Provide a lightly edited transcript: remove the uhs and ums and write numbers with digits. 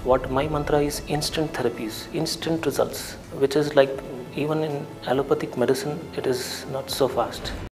What my mantra is instant therapies, instant results, which is like even in allopathic medicine, it is not so fast.